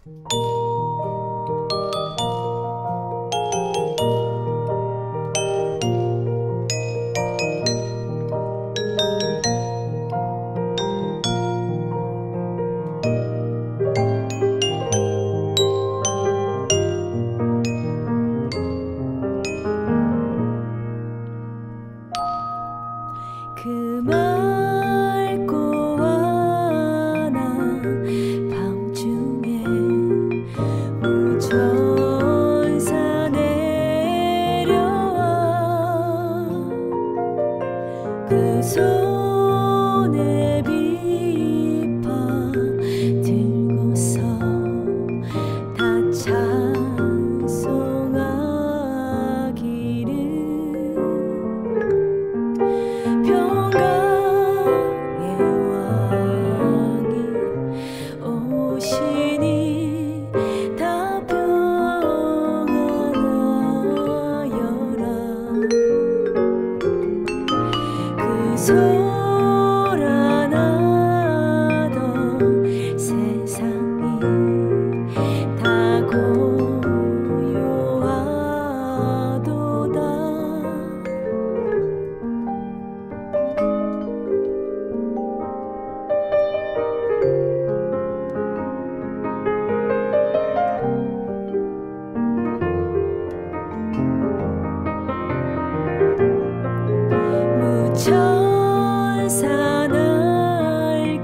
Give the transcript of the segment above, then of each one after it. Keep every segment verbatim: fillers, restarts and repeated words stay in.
그 맑고 환한 밤중에 무천사 내려와 그 손에 비파 들고서 다 찬송하기를 평강의 왕이 오시니 다 평안하여라. 그 소란하던 세상이 다 고요하도다. 무천사 날개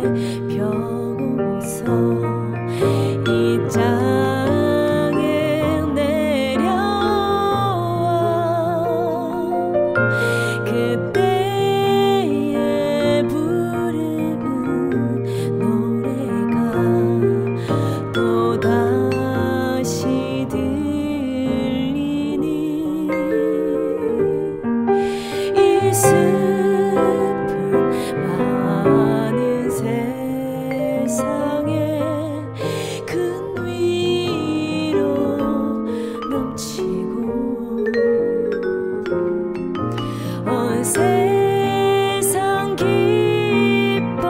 펴고서 이 땅에 내려와 그때에 부르는 노래가 또다시 들리니 이 슬픈 많은 세상에 큰 위로 넘치고 온 세상 기뻐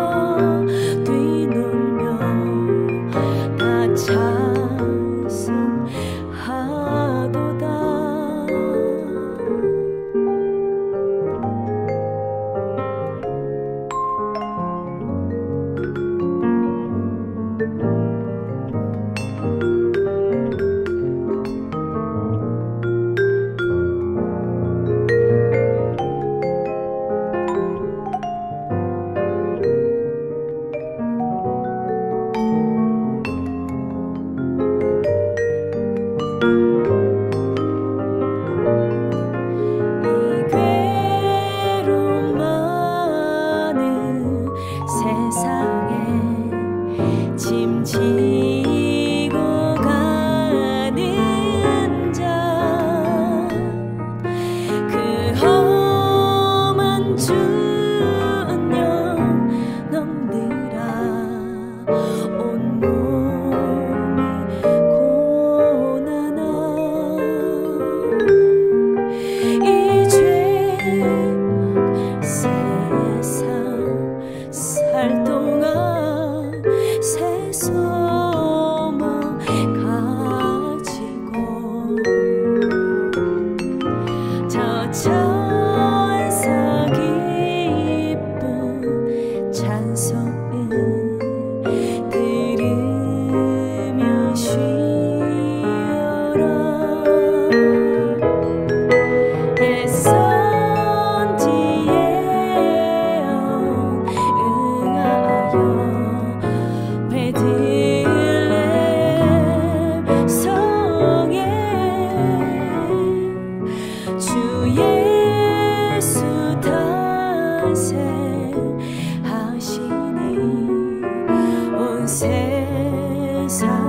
뛰놀며 다 찬송하도다. 이 괴로움 많은 세상에 짐지고 가는 자 그 험한 준영 넘들아 온몸이 고난아 이 죄악 세상 살 동안 새 소망 가지고 저 천사 기쁜 찬송을 들으며 쉬어라. 햇선 뒤에 응하여 베들레헴 성에 주 예수 탄생하시니 온 세상